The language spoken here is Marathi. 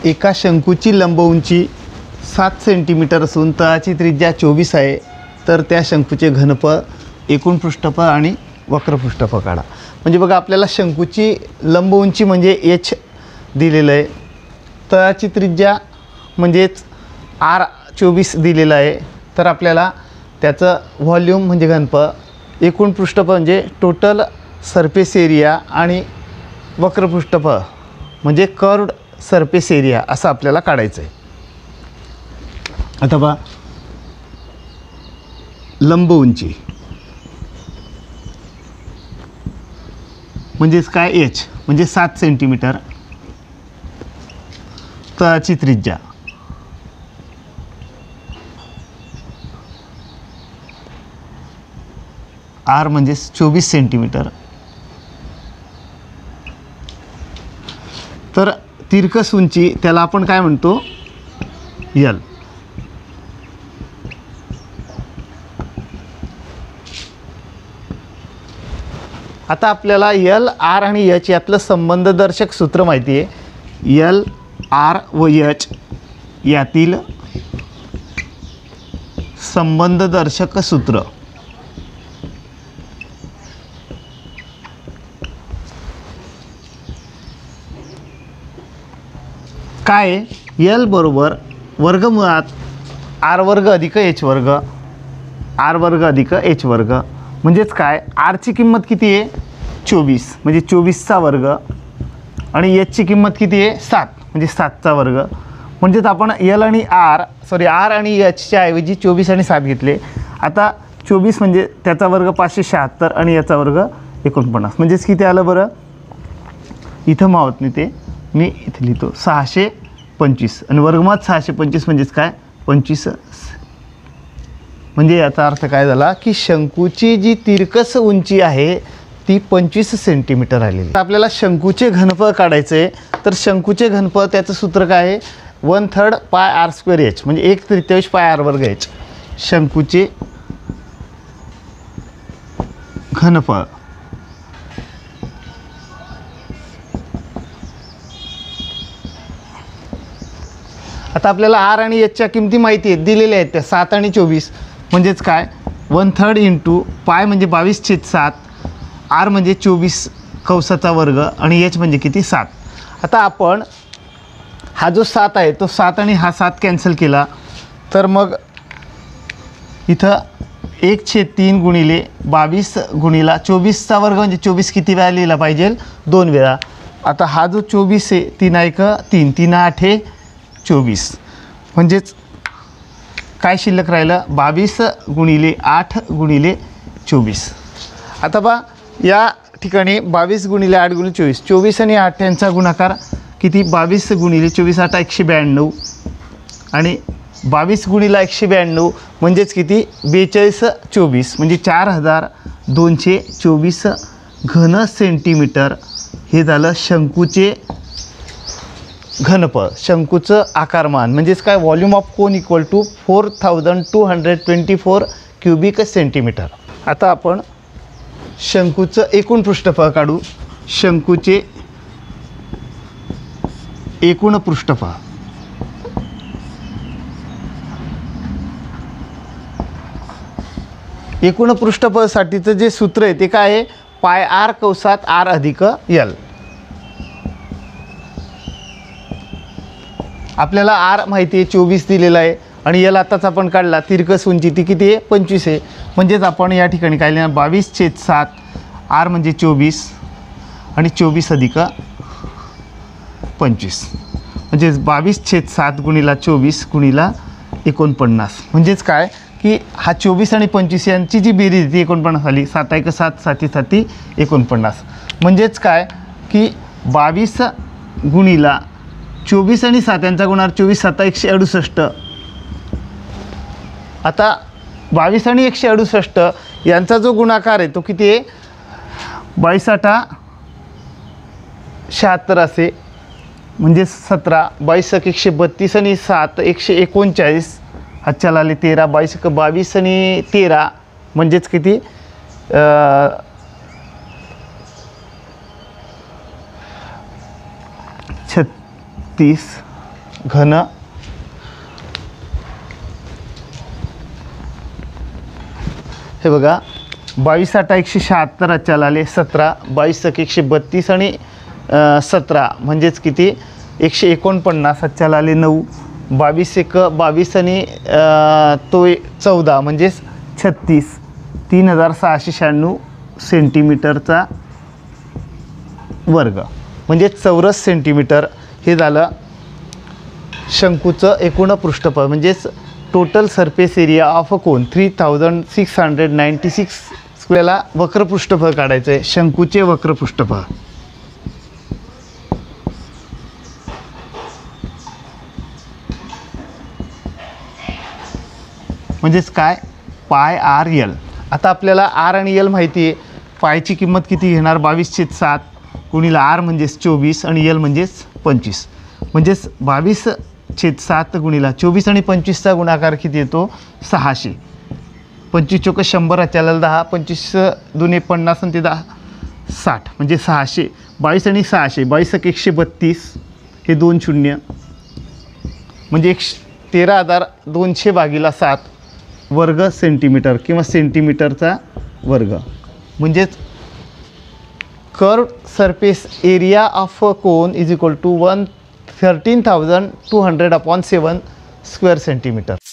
एका शंकूची लंब उंची 7 सेंटीमीटर असून तळाची त्रिज्या 24 आहे, तर त्या शंकूचे घनफळ, एकूण पृष्ठफळ आणि वक्र पृष्ठफळ काढा. म्हणजे बघा, आपल्याला शंकूची लंब उंची म्हणजे h दिलेलं आहे, तळाची त्रिज्या म्हणजेच r 24 दिलेलं आहे, तर आपल्याला त्याचं व्हॉल्यूम म्हणजे घनफळ, एकूण पृष्ठफळ म्हणजे टोटल सरफेस एरिया आणि वक्र पृष्ठफळ म्हणजे कर्व्ड सरफेस एरिया असं आपल्याला काढायचं आहे. आता पहा, लंब उंची म्हणजेच काय, h म्हणजे 7 सेंटीमीटर, तळाची त्रिज्या r म्हणजे 24 सेंटीमीटर, तर तिरकस उंची त्याला आपण काय म्हणतो, l. आता आपल्याला l, r आणि h यातलं संबंधदर्शक सूत्र माहिती आहे. l, r व h यातील संबंधदर्शक सूत्र काय, l बरोबर वर्गमुळात r वर्ग अधिक h वर्ग, r वर्ग अधिक h वर्ग. म्हणजेच काय, r ची किंमत किती आहे 24 म्हणजे 24चा वर्ग, आणि h ची किंमत किती आहे 7 म्हणजे 7चा वर्ग. म्हणजेच आपण r आणि h च्या ऐवजी 24 आणि 7 घेतले. आता 24 म्हणजे त्याचा वर्ग 576 आणि याचा वर्ग 49, म्हणजेच किती आलं बरं, इथं मावत नाही ते, मी इथे लिहितो 625 आणि वर्गमात 625 म्हणजेच काय 25. म्हणजे याचा अर्थ काय झाला की शंकूची जी तिरकस उंची आहे ती 25 सेंटीमीटर आलेली. आपल्याला शंकूचे घनफळ काढायचे आहे, तर शंकूचे घनफळ त्याचं सूत्र काय आहे, 1/3 पाय r स्क्वेअर h म्हणजे 1/33 पाय r वर्ग h. शंकूचे घनफळ आता आपल्याला r आणि h च्या किमती माहिती आहेत, दिलेल्या आहेत त्या 7 आणि 24. म्हणजेच काय 1/3 इंटू पाय म्हणजे 22/7, r म्हणजे 24 कंसाचा वर्ग आणि h म्हणजे किती 7. आता आपण हा जो 7 आहे तो 7 आणि हा 7 कॅन्सल केला, तर मग इथं 1/3 गुणिले 22 गुणिला 24चा वर्ग म्हणजे 24 किती वेळा लिहिला पाहिजे 2 वेळा. आता हा जो 24 आहे 3 1 3 3 8 24, म्हणजेच काय शिल्लक राहिलं 22 गुणिले 8 गुणिले 24. आता बा या ठिकाणी 22 गुणिले 8 गुणिले 24, 24 आणि 8 यांचा गुणाकार किती 22 गुणिले 24 8 192 आणि 22 गुणिला 192 म्हणजेच किती 42 24 म्हणजे 4224 घन सेंटीमीटर. हे झालं शंकूचे घनफळ, शंकूचं आकारमान म्हणजेच काय volume of cone equal to 4224 cubic centimetre. आता आपण शंकूचं एकूण पृष्ठफळ काढू. शंकूचे एकूण पृष्ठफळ एकूण पृष्ठफळासाठीचं जे सूत्र आहे ते काय आहे, पाय r कंसात r अधिक l. आपल्याला r माहिती आहे 24 दिलेला आहे आणि l आताच आपण काढला, तिरकस उंची ती किती आहे 25 आहे. म्हणजेच आपण या ठिकाणी काय लिहिणार 22/7, r म्हणजे 24 आणि 24 अधिक 25 म्हणजेच 22/7 गुणिला 24 गुणिला 49. म्हणजेच काय की हा 24 आणि 25 यांची जी बेरीज ती 49 आली. 7 1 7 7 7 49. म्हणजेच काय की 22 गुणिला 24 आणि 7 यांचा गुणाकार 24 7 168. आता 22 आणि 168 यांचा जो गुणाकार आहे तो किती आहे 22 8 76 असे, म्हणजे 17. 22 132 आणि 7 139. हातच्याला आले 13. 22 22 आणि 13 म्हणजेच किती 36 घन हे बघा 22 8 176 अचाल आले 17 22 132 आणि 17 म्हणजेच किती 149 अचाल आले 9 22 1 22 आणि तो 14 म्हणजेच 36 3696 सेंटीमीटरचा वर्ग म्हणजे चौरस सेंटीमीटर हे झालं शंकूचं एकूण पृष्ठफळ म्हणजेच total surface area of a cone 3696 स्क्वेअरला वक्र पृष्ठफळ काढायचं आहे शंकूचे वक्र पृष्ठफळ म्हणजेच काय पाय आर एल. आता आपल्याला आर आणि एल माहिती आहे. पायची किंमत किती घेणार 22/7 गुणिले आर म्हणजेच 24 आणि एल म्हणजेच 25 म्हणजेच 22/7 गुणिला 24 आणि 25चा गुणाकार किती येतो 600. 25 चोक 100 अचाल्याला 10 25 दुने 50 आणि ते 10 60 म्हणजे 600 22 आणि 600 22 132 हे 2 शून्य म्हणजे 13,200 भागिले 7 वर्ग सेंटीमीटर किंवा सेंटीमीटरचा वर्ग म्हणजेच curve surface area of a cone is equal to 13,200/7 square centimetre.